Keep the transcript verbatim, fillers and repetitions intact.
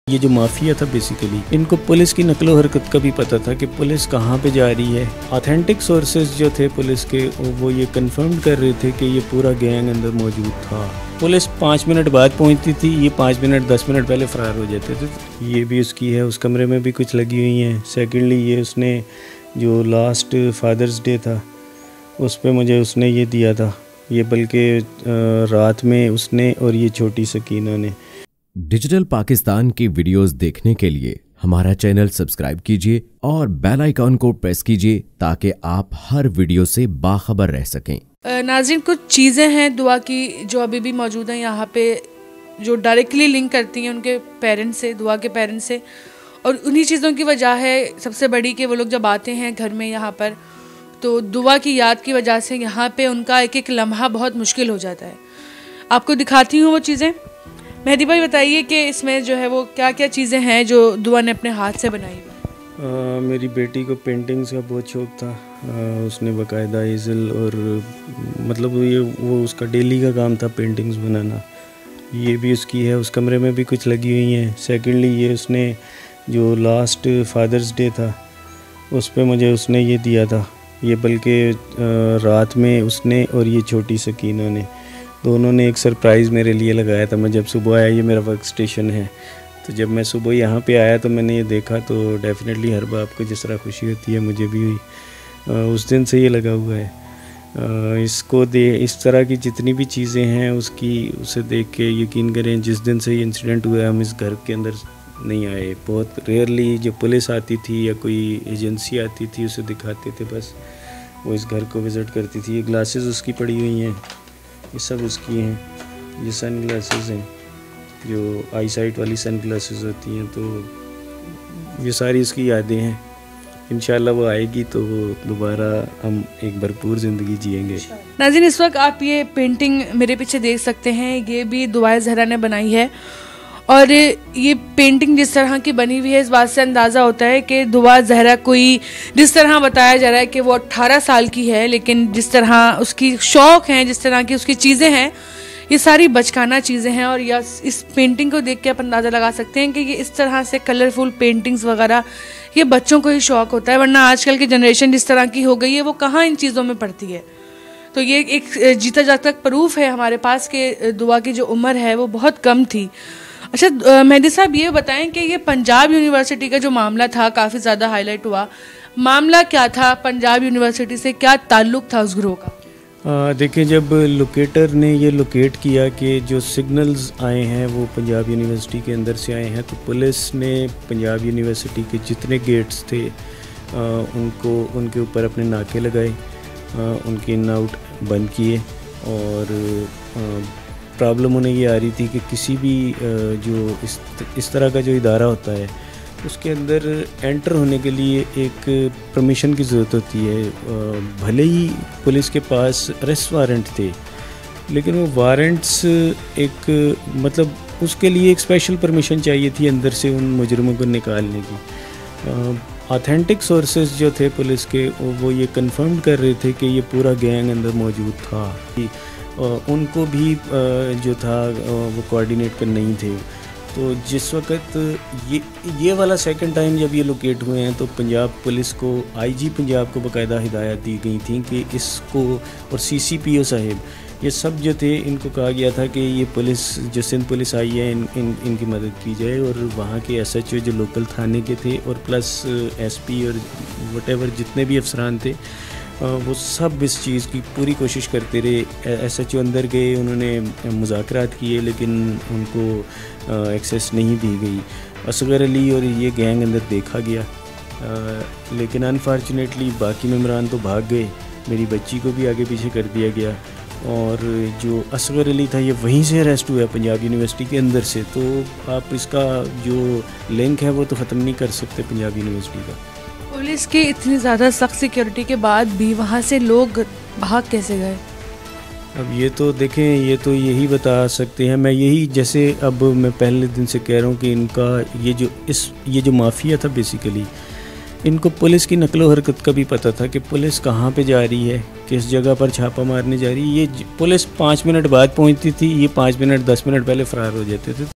ये जो माफिया था बेसिकली, इनको पुलिस की नकलो हरकत का भी पता था कि पुलिस कहाँ पे जा रही है। ऑथेंटिक सोर्सेज जो थे पुलिस के, वो ये कंफर्म कर रहे थे कि ये पूरा गैंग अंदर मौजूद था। पुलिस पाँच मिनट बाद पहुंचती थी, ये पाँच मिनट दस मिनट पहले फरार हो जाते थे। ये भी उसकी है, उस कमरे में भी कुछ लगी हुई हैं। सेकेंडली ये उसने जो लास्ट फादर्स डे था उस पर मुझे उसने ये दिया था, ये बल्कि रात में उसने और ये छोटी सकीना ने। डिजिटल पाकिस्तान की वीडियोस देखने के लिए हमारा चैनल सब्सक्राइब कीजिए और बेल आइकॉन को प्रेस कीजिए ताकि आप हर वीडियो से बाखबर रह सकें। नाज़रीन, कुछ चीज़ें हैं दुआ की जो अभी भी मौजूद हैं यहाँ पे, जो डायरेक्टली लिंक करती हैं उनके पेरेंट्स से, दुआ के पेरेंट्स से। और उन्हीं चीज़ों की वजह है सबसे बड़ी कि वो लोग जब आते हैं घर में यहाँ पर, तो दुआ की याद की वजह से यहाँ पे उनका एक एक लम्हा बहुत मुश्किल हो जाता है। आपको दिखाती हूँ वो चीज़ें। मेहदी भाई बताइए कि इसमें जो है वो क्या क्या चीज़ें हैं जो दुआ ने अपने हाथ से बनाई हुई। मेरी बेटी को पेंटिंग्स का बहुत शौक़ था। आ, उसने बाकायदा ईज़ल और मतलब ये वो उसका डेली का काम था पेंटिंग्स बनाना। ये भी उसकी है, उस कमरे में भी कुछ लगी हुई हैं। सेकेंडली ये उसने जो लास्ट फादर्स डे था उस पर मुझे उसने ये दिया था, ये बल्कि रात में उसने और ये छोटी सकीना ने, दोनों ने एक सरप्राइज़ मेरे लिए लगाया था। मैं जब सुबह आया, ये मेरा वर्क स्टेशन है, तो जब मैं सुबह यहाँ पे आया तो मैंने ये देखा, तो डेफिनेटली हर बाप को जिस तरह खुशी होती है मुझे भी हुई। उस दिन से ये लगा हुआ है। इसको दे इस तरह की जितनी भी चीज़ें हैं उसकी, उसे देख के यकीन करें जिस दिन से ये इंसिडेंट हुआ है हम इस घर के अंदर नहीं आए। बहुत रेयरली जो पुलिस आती थी या कोई एजेंसी आती थी उसे दिखाते थे, बस वो इस घर को विज़िट करती थी। ये ग्लासेस उसकी पड़ी हुई हैं, ये सब उसकी हैं। ये सन ग्लासेस हैं जो आई साइट वाली सन ग्लासेस होती हैं, तो ये सारी इसकी यादें हैं। इंशाल्लाह वो आएगी तो वो दोबारा हम एक भरपूर ज़िंदगी जिएंगे। नाज़रीन, इस वक्त आप ये पेंटिंग मेरे पीछे देख सकते हैं, ये भी दुआ ज़हरा ने बनाई है। और ये पेंटिंग जिस तरह की बनी हुई है, इस बात से अंदाज़ा होता है कि दुआ ज़हरा कोई, जिस तरह बताया जा रहा है कि वो अट्ठारह साल की है, लेकिन जिस तरह उसकी शौक़ हैं, जिस तरह की उसकी चीज़ें हैं, ये सारी बचकाना चीज़ें हैं। और या इस पेंटिंग को देख के आप अंदाज़ा लगा सकते हैं कि ये इस तरह से कलरफुल पेंटिंग्स वगैरह ये बच्चों को ही शौक़ होता है, वरना आजकल की जनरेशन जिस तरह की हो गई है वो कहाँ इन चीज़ों में पड़ती है। तो ये एक जीता जागता प्रूफ है हमारे पास कि दुआ की जो उम्र है वो बहुत कम थी। अच्छा मेहदी साहब, ये बताएं कि ये पंजाब यूनिवर्सिटी का जो मामला था काफ़ी ज़्यादा हाईलाइट हुआ, मामला क्या था? पंजाब यूनिवर्सिटी से क्या ताल्लुक़ था उस गिरोह का? देखिए, जब लोकेटर ने ये लोकेट किया कि जो सिग्नल्स आए हैं वो पंजाब यूनिवर्सिटी के अंदर से आए हैं, तो पुलिस ने पंजाब यूनिवर्सिटी के जितने गेट्स थे आ, उनको उनके ऊपर अपने नाके लगाए, आ, उनके इन आउट बंद किए। और प्रॉब्लम उन्हें ये आ रही थी कि किसी भी जो इस इस तरह का जो इदारा होता है उसके अंदर एंटर होने के लिए एक परमिशन की ज़रूरत होती है। भले ही पुलिस के पास अरेस्ट वारंट थे, लेकिन वो वारंट्स एक मतलब उसके लिए एक स्पेशल परमिशन चाहिए थी अंदर से उन मुजरिमों को निकालने की। ऑथेंटिक सोर्सेज जो थे पुलिस के, वो ये कंफर्म कर रहे थे कि ये पूरा गैंग अंदर मौजूद था। उनको भी जो था वो कोऑर्डिनेट कर नहीं थे। तो जिस वक्त ये ये वाला सेकंड टाइम जब ये लोकेट हुए हैं, तो पंजाब पुलिस को, आईजी पंजाब को बाकायदा हिदायत दी गई थी कि इसको, और सीसीपीओ साहिब, ये सब जो थे इनको कहा गया था कि ये पुलिस जो सिंध पुलिस आई है इन, इन इनकी मदद की जाए। और वहाँ के एसएचओ जो लोकल थाने के थे और प्लस एसपी और वटेवर जितने भी अफसरान थे, वो सब इस चीज़ की पूरी कोशिश करते रहे। एसएचओ अंदर गए, उन्होंने मुज़ाकरात किए, लेकिन उनको एक्सेस नहीं दी गई। असगर अली और ये गैंग अंदर देखा गया, आ, लेकिन अनफॉर्चुनेटली बाकी मेम्बरान तो भाग गए। मेरी बच्ची को भी आगे पीछे कर दिया गया। और जो असगर अली था ये वहीं से अरेस्ट हुआ पंजाब यूनिवर्सिटी के अंदर से। तो आप इसका जो लिंक है वो तो ख़त्म नहीं कर सकते पंजाब यूनिवर्सिटी का। पुलिस की इतनी ज़्यादा सख्त सिक्योरिटी के बाद भी वहाँ से लोग भाग कैसे गए? अब ये तो देखें, ये तो यही बता सकते हैं। मैं यही, जैसे अब मैं पहले दिन से कह रहा हूँ कि इनका ये जो इस ये जो माफिया था बेसिकली, इनको पुलिस की नकलो हरकत का भी पता था कि पुलिस कहाँ पे जा रही है, किस जगह पर छापा मारने जा रही है। ये पुलिस पाँच मिनट बाद पहुँचती थी, ये पाँच मिनट दस मिनट पहले फ़रार हो जाते थे।